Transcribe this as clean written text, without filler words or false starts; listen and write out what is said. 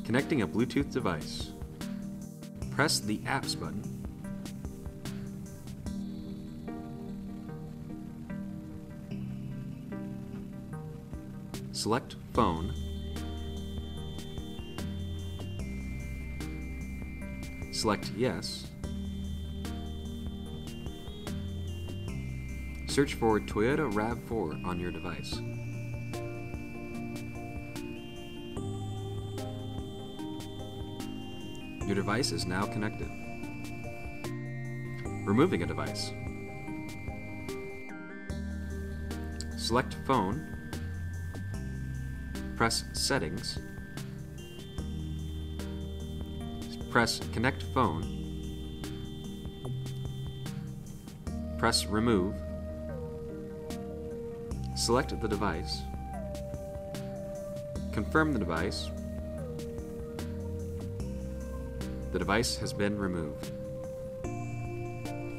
Connecting a Bluetooth device. Press the Apps button. Select Phone. Select Yes. Search for Toyota RAV4 on your device. Your device is now connected. Removing a device. Select Phone. Press Settings. Press Connect Phone. Press Remove. Select the device. Confirm the device. The device has been removed.